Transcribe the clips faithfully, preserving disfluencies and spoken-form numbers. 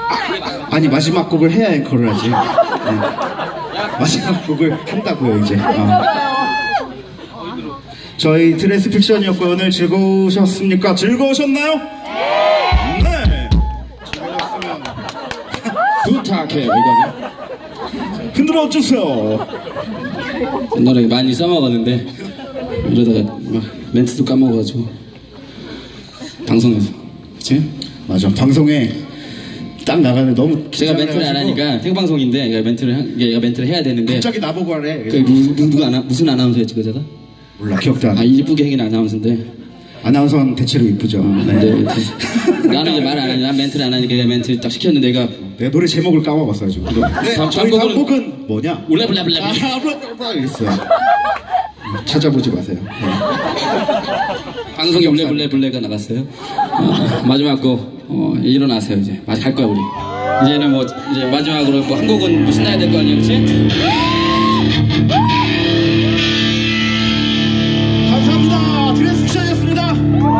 아니 마지막 곡을 해야 앵커를 하지. 네. 마지막 곡을 한다고요 이제. 어. 저희 드레스 픽션이었고요. 오늘 즐거우셨습니까? 즐거우셨나요? 네. 즐거웠으면 부탁해요 이거는. 흔들어 주세요. 옛날에 많이 써먹었는데 이러다가 막 멘트도 까먹어가지고 방송에서. 그치? 맞아. 방송에 딱 나가는 너무 제가 멘트를 안 하니까 생방송인데 얘가 멘트를 하, 얘가 멘트를 해야 되는데 갑자기 나보고 하래. 그 누, 누, 누가 아나, 무슨 아나운서였지 그 제가? 몰라 기억도 안 나. 아 이쁘게 생긴 아나운서인데 아나운서는 대체로 이쁘죠. 어, 네. 네. 나는 이제 말 안 하냐. 난 멘트를 안 하니까 멘트 딱 시켰는데 얘가 내가 노래 제목을 까먹었어가지고. 네, 다음, 저희 다음 다음 곡은 뭐냐? 올라블라블라. 아, 블라블라 이랬어요. 찾아보지 마세요. 네. 방송에 블레블레블레가 나갔어요. 어, 마지막 곡 어, 일어나세요 이제. 마지 갈 거야 우리. 이제는 뭐 이제 마지막으로 뭐 한 곡은 뭐 신나야 될 거 아니야, 그렇지? 감사합니다. 드레스 픽션이었습니다.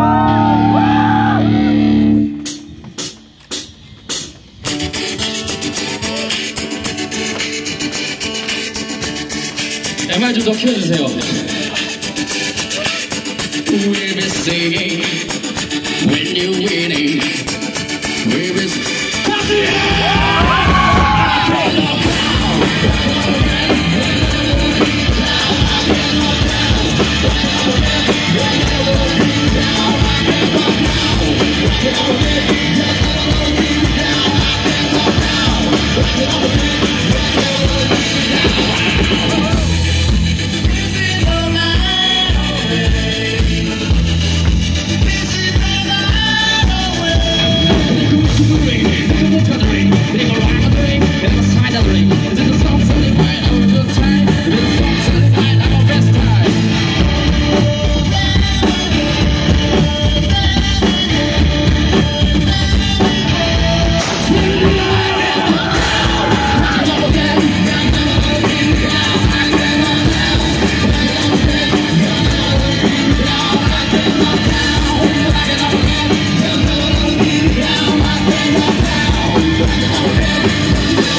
엠알 좀 더 키워주세요. We'll be singing when you're winning. We'll be We'll be right back.